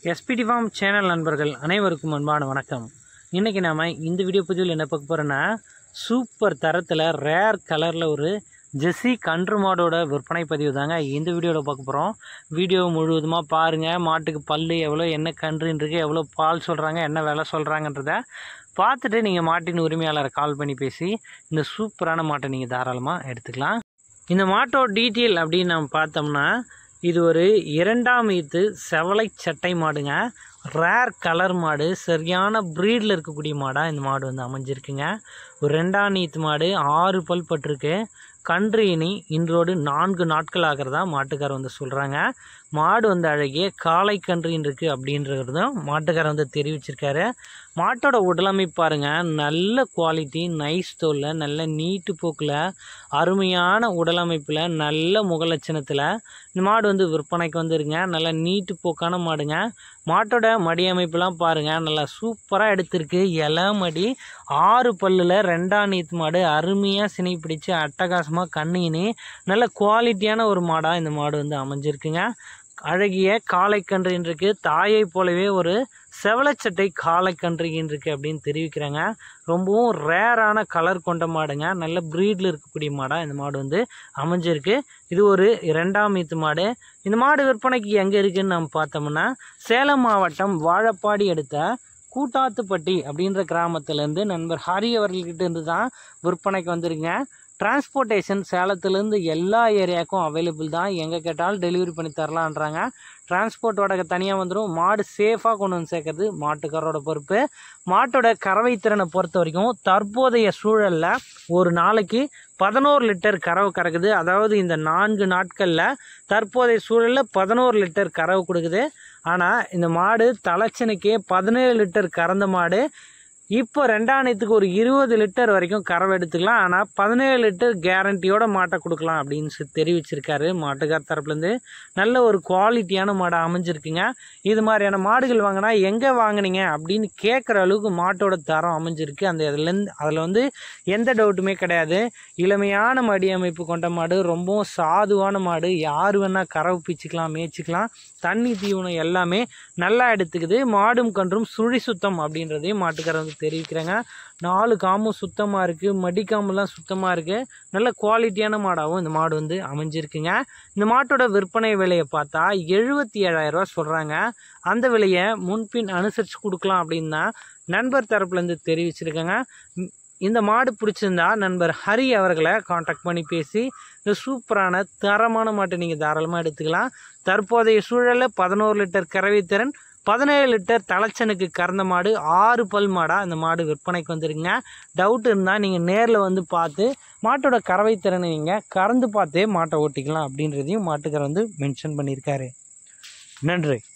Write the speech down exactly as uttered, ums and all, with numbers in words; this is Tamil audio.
எஸ்பிடி ஃபார்ம் சேனல் நண்பர்கள் அனைவருக்கும் அன்பான வணக்கம். இன்றைக்கி நாம் இந்த வீடியோ பதிவில் என்ன பார்க்க போகிறோன்னா, சூப்பர் தரத்தில் ரேர் கலரில் ஒரு ஜெர்சி கன்று மாடோட விற்பனை பதிவு தாங்க இந்த வீடியோவில் பார்க்க போகிறோம். வீடியோ முழுவதுமாக பாருங்கள். மாட்டுக்கு பல் எவ்வளோ, என்ன கன்றுன்னு இருக்குது, எவ்வளோ பால் சொல்கிறாங்க, என்ன விலை சொல்கிறாங்கன்றத பார்த்துட்டு நீங்கள் மாட்டின் உரிமையாளரை கால் பண்ணி பேசி இந்த சூப்பரான மாட்டை நீங்கள் தாராளமாக எடுத்துக்கலாம். இந்த மாட்டோட டீட்டெயில் அப்படின்னு நம்ம பார்த்தோம்னா, இது ஒரு இரண்டாம் ஈத்து செவலை சட்டை மாடுங்க. ரேர் கலர் மாடு, சரியான ப்ரீடில் இருக்கக்கூடிய மாடாக இந்த மாடு வந்து அமைஞ்சிருக்குங்க. ஒரு ரெண்டாம் ஈத்து மாடு, ஆறு பல் பட்டிருக்கு. கன்று இனி இன்றோடு நான்கு நாட்கள் ஆகிறதா மாட்டுக்காரர் வந்து சொல்கிறாங்க. மாடு வந்து அழகிய காளை கன்றின்னு இருக்குது அப்படின்றதும் மாட்டுக்காரர் வந்து தெரிவிச்சிருக்காரு. மாட்டோட உடலமைப்பு பாருங்கள், நல்ல குவாலிட்டி, நைஸ் தோலில், நல்ல நீட்டு போக்கில், அருமையான உடலமைப்பில், நல்ல முகலட்சணத்தில் இந்த மாடு வந்து விற்பனைக்கு வந்துருங்க. நல்ல நீட்டு போக்கான மாடுங்க. மாட்டோட மடி அமைப்புலாம் பாருங்கள், நல்லா சூப்பராக எடுத்திருக்கு. இலை மடி, ஆறு பல்லில் ரெண்டாம் நீத்து மாடு, அருமையாக சினை பிடிச்சி அட்டகாசமாக கண்ணினி நல்ல குவாலிட்டியான ஒரு மாடாக இந்த மாடு வந்து அமைஞ்சிருக்குங்க. அழகிய காளைக்கன்றின் இருக்கு, தாயை போலவே ஒரு செவலச்சட்டை காளைக்கன்றின் இருக்கு அப்படின்னு தெரிவிக்கிறாங்க. ரொம்பவும் ரேரான கலர் கொண்ட மாடுங்க. நல்ல ப்ரீடில் இருக்கக்கூடிய மாடாக இந்த மாடு வந்து அமைஞ்சிருக்கு. இது ஒரு இரண்டாம் ஈத்து மாடு. இந்த மாடு விற்பனைக்கு எங்கே இருக்குதுன்னு நம்ம பார்த்தோம்னா, சேலம் மாவட்டம் வாழப்பாடி எடுத்த கூட்டாத்துப்பட்டி அப்படின்ற கிராமத்திலேருந்து நண்பர் ஹரி அவர்கள்கிட்ட இருந்து தான் விற்பனைக்கு வந்துருங்க. டிரான்ஸ்போர்ட்டேஷன் சேலத்துலேருந்து எல்லா ஏரியாவுக்கும் அவைலபிள் தான். எங்கே கேட்டாலும் டெலிவரி பண்ணி தரலான்றாங்க. டிரான்ஸ்போர்ட் வாடகை தனியாக வந்துடும். மாடு சேஃபாக கொண்டு வந்து சேர்க்கறது மாட்டுக்காரோட பொறுப்பு. மாட்டோட கறவை திறனை பொறுத்த வரைக்கும் தற்போதைய சூழலில் ஒரு நாளைக்கு பதினோரு லிட்டர் கறவை கறக்குது. அதாவது இந்த நான்கு நாட்களில் தற்போதைய சூழலில் பதினோரு லிட்டர் கறவை கொடுக்குது. ஆனால் இந்த மாடு தலைச்சனுக்கே பதினேழு லிட்டர் கறந்த மாடு. இப்போ ரெண்டாயிரத்துக்கு ஒரு இருபது லிட்டர் வரைக்கும் கறவை எடுத்துக்கலாம். ஆனால் பதினேழு லிட்டர் கேரண்டியோட மாட்டை கொடுக்கலாம் அப்படின்னு தெரிவிச்சிருக்காரு மாட்டுக்கார் தரப்புலேருந்து. நல்ல ஒரு குவாலிட்டியான மாடை அமைஞ்சிருக்குங்க. இது மாதிரியான மாடுகள் வாங்கினா எங்கே வாங்கினீங்க அப்படின்னு கேட்குற அளவுக்கு மாட்டோட தரம் அமைஞ்சிருக்கு. அந்த இதுலேருந்து அதில் வந்து எந்த டவுட்டுமே கிடையாது. இளமையான மடி அமைப்பு கொண்ட மாடு, ரொம்பவும் சாதுவான மாடு. யார் வேணால் கறவை பிச்சுக்கலாம், மேய்ச்சிக்கலாம். தண்ணி தீவனம் எல்லாமே நல்லா எடுத்துக்குது. மாடும் கன்றும் சுழி சுத்தம் அப்படின்றதையும் மாட்டுக்காரர் வந்து தெரிவிக்கிறாங்க. நாலு காமும் சுத்தமாக இருக்குது, மடிக்காமெல்லாம் சுத்தமாக இருக்குது. நல்ல குவாலிட்டியான மாடாகவும் இந்த மாடு வந்து அமைஞ்சிருக்குங்க. இந்த மாட்டோட விற்பனை விலையை பார்த்தா எழுபத்தி ஏழாயிரம் ரூபா சொல்கிறாங்க. அந்த விலையை முன்பின் அனுசரித்து கொடுக்கலாம் அப்படின்னு தான் நண்பர் தரப்புலேருந்து தெரிவிச்சிருக்காங்க. இந்த மாடு பிடிச்சிருந்தா நண்பர் ஹரி அவர்களை காண்டாக்ட் பண்ணி பேசி இந்த சூப்பரான தரமான மாட்டை நீங்கள் தாராளமாக எடுத்துக்கலாம். தற்போதைய சூழலில் பதினோரு லிட்டர் கறவை திறன், பதினேழு லிட்டர் தலைச்சனுக்கு கறந்த மாடு, ஆறு பல் மாடாக அந்த மாடு விற்பனைக்கு வந்துருங்க. டவுட் இருந்தால் நீங்கள் நேரில் வந்து பார்த்து மாட்டோட கறவை திறனை நீங்கள் கறந்து பார்த்தே மாட்டை ஓட்டிக்கலாம் அப்படின்றதையும் மாட்டுக்காரர் வந்து மென்ஷன் பண்ணியிருக்காரு. நன்றி.